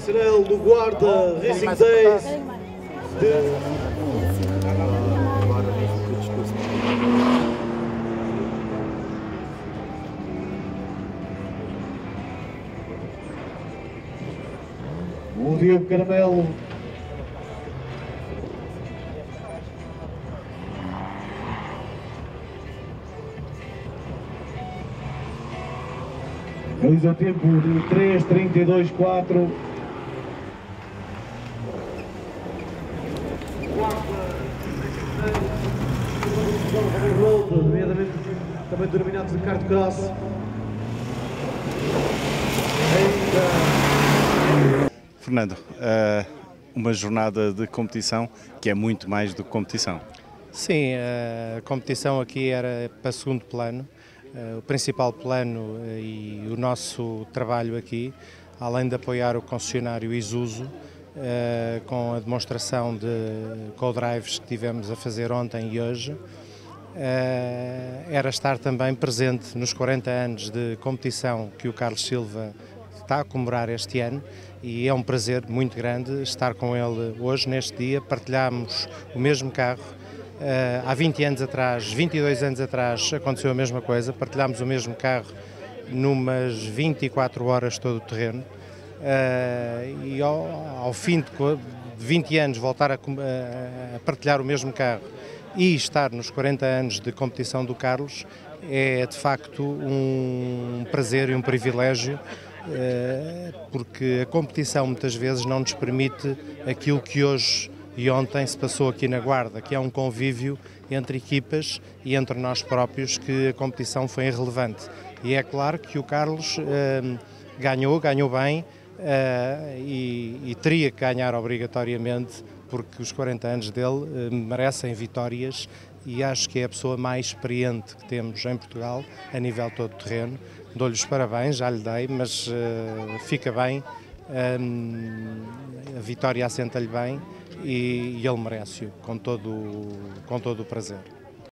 Nacional do Guarda Racing Days o Diogo Caramelo. Realiza o tempo de 3:32.4. Nomeadamente também denominados de kart cross. Fernando, uma jornada de competição que é muito mais do que competição. Sim, a competição aqui era para segundo plano. O principal plano e o nosso trabalho aqui, além de apoiar o concessionário Isuzu, com a demonstração de co-drives que tivemos a fazer ontem e hoje, era estar também presente nos 40 anos de competição que o Carlos Silva está a comemorar este ano, e é um prazer muito grande estar com ele hoje, neste dia. Partilhámos o mesmo carro. Há 20 anos atrás, 22 anos atrás, aconteceu a mesma coisa. Partilhámos o mesmo carro numas 24 horas todo o terreno. E ao fim de 20 anos voltar a partilhar o mesmo carro e estar nos 40 anos de competição do Carlos é de facto um prazer e um privilégio, porque a competição muitas vezes não nos permite aquilo que hoje e ontem se passou aqui na Guarda, que é um convívio entre equipas e entre nós próprios, que a competição foi irrelevante. E é claro que o Carlos ganhou bem, e teria que ganhar obrigatoriamente, porque os 40 anos dele merecem vitórias, e acho que é a pessoa mais experiente que temos em Portugal a nível todo terreno. Dou-lhe os parabéns, já lhe dei, mas fica bem, a vitória assenta-lhe bem, e ele merece-o com todo o prazer.